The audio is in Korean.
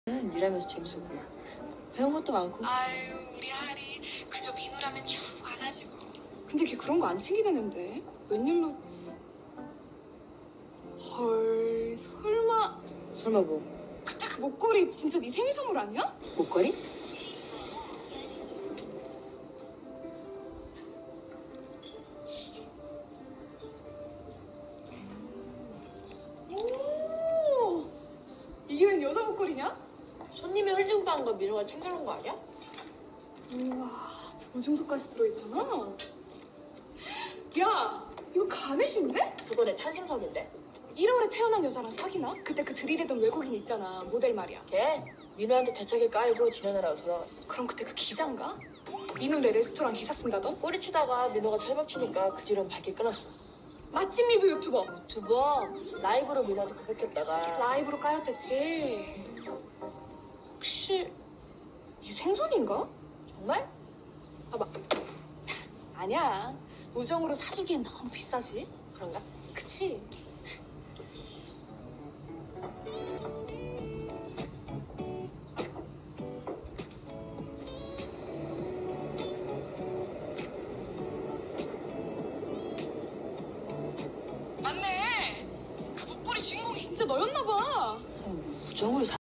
일하면서 재밌어 보여. 배운 것도 많고. 아유, 우리 하리 그저 민우라면 쭉 안아지고. 근데 걔 그런 거 안 챙기던 앤데 웬일로? 헐, 설마 뭐? 그때 그 목걸이 진짜 네 생일 선물 아니야? 목걸이? 오, 이게 웬 여자 목걸이냐? 손님이 흘리고 간 거 민호가 챙겨놓은 거 아니야? 우와, 보증서까지 들어있잖아. 야, 이거 가넷인데? 그거 내 탄생석인데. 1월에 태어난 여자랑 사귀나? 그때 그 들이대던 외국인 있잖아, 모델 말이야. 걔 민호한테 대차게 까이고 지내느라고 돌아갔어. 그럼 그때 그 기자인가? 민우네 레스토랑 기사 쓴다던? 꼬리치다가 민호가 철벽 치니까 그 뒤로는 밝게 끊었어. 맛집 리뷰 유튜버. 두 번 라이브로 민호한테 고백했다가 라이브로 까였댔지. 혹시 네 생손인가? 정말? 아니야. 우정으로 사주기엔 너무 비싸지. 그런가? 그치? 맞네. 그 목걸이 주인공이 진짜 너였나 봐. 우정을